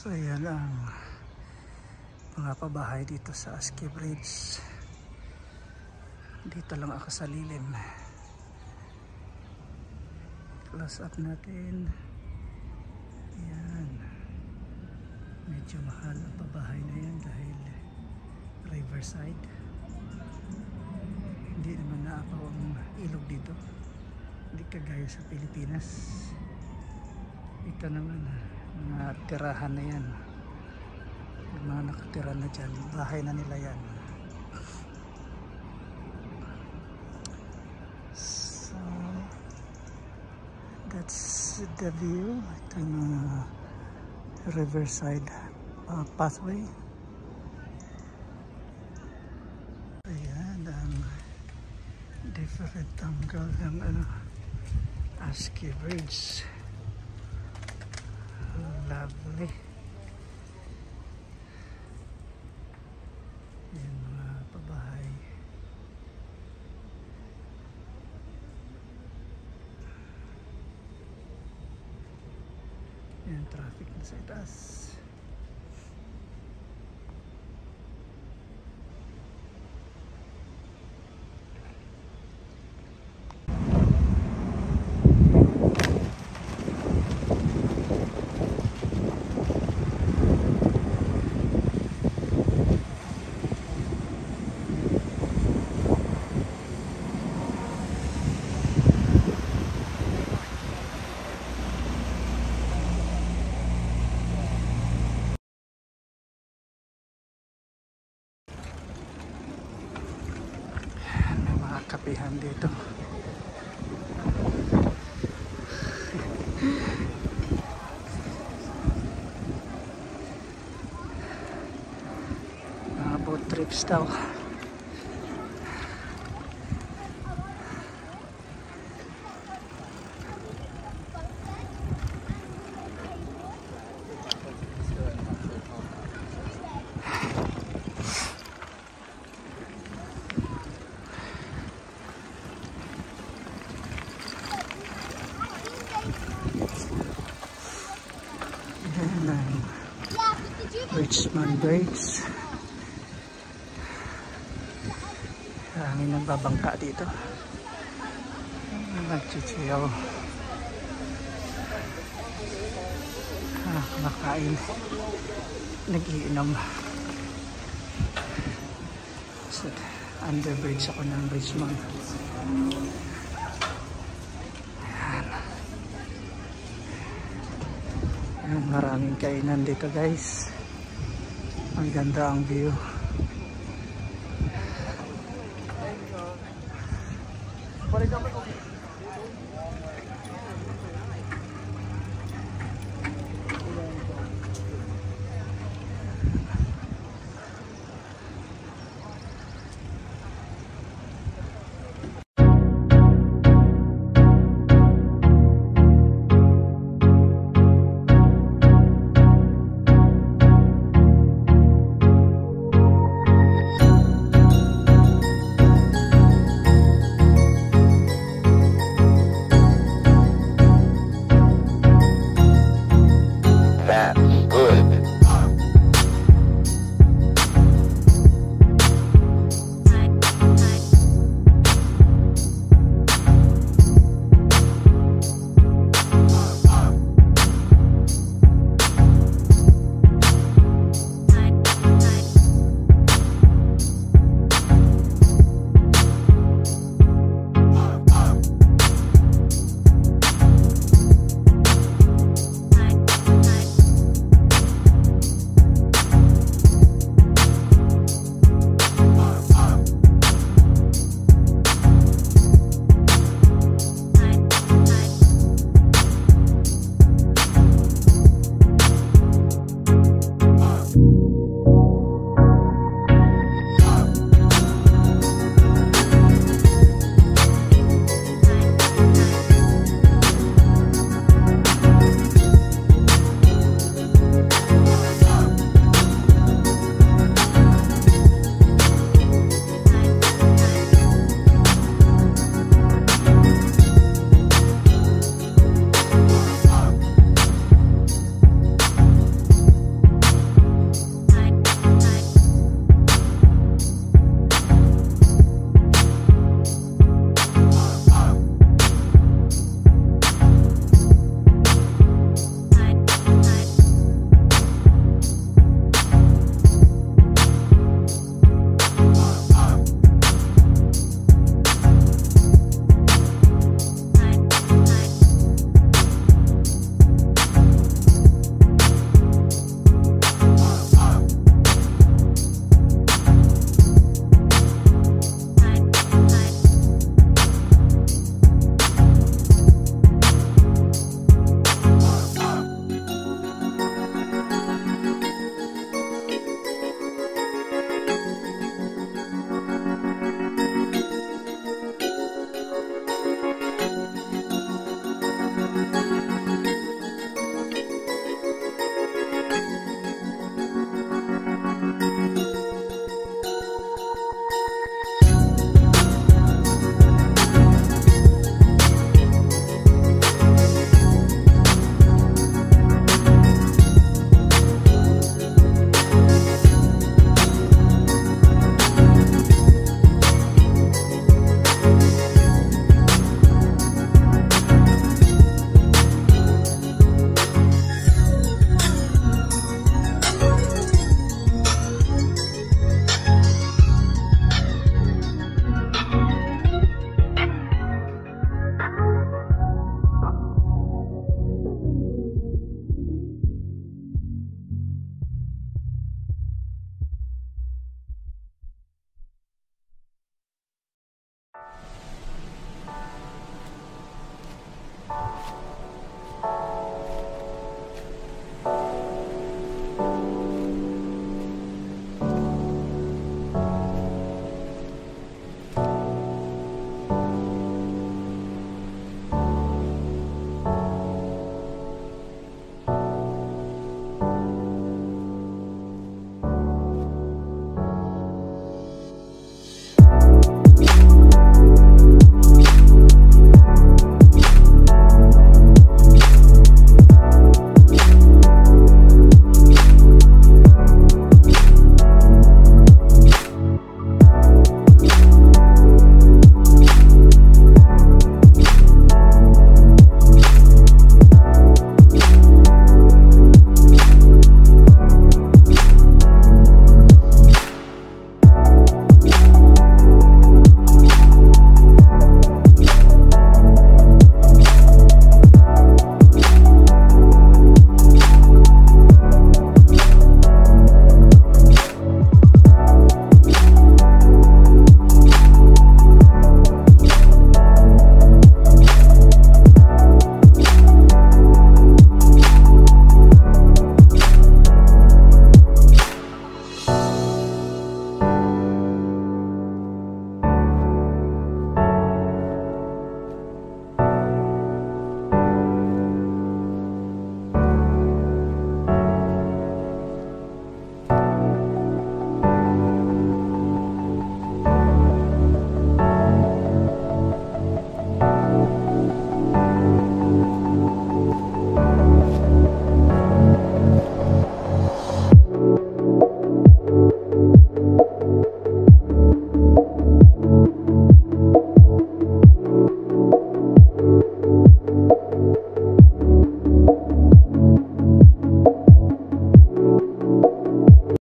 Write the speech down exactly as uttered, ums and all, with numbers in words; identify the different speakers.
Speaker 1: So yan ang mga pabahay dito sa Aski Bridge. Dito lang ako sa lilim. Close up natin. Yan. Medyo mahal ang pabahay na yan dahil Riverside. Hindi naman naapaw ang ilog dito. Hindi kagaya sa Pilipinas. Ito naman mga tirahan na yan. Yung mga nakatira na dyan, bahay na nila yan. So that's the view. Ito yung uh, Riverside uh, pathway. Ayan ang different angle ng ano, Aski Bridge. Lovely. Yan mga pabahay. Yan traffic na sa itaas. Kapihan dito. Mga boat trips daw. Richmond Bridge. Hangin ng babangka dito. Nagchichiyaw. Ah, kumakain. Nag-iinom. So, underbridge ako ng Richmond. Ayan. Ayan, maraming kainan dito guys. Ang ganda ang view.
Speaker 2: Bad.